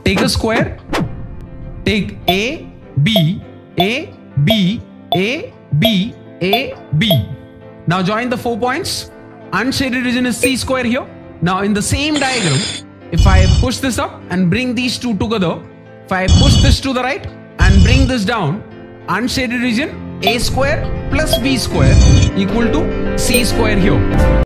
Take a square. Take A, B, A, B, A, B, A, B. Now join the 4 points. Unshaded region is C square here. Now in the same diagram, if I push this up and bring these two together, if I push this to the right and bring this down, unshaded region A square plus B square equal to C square here.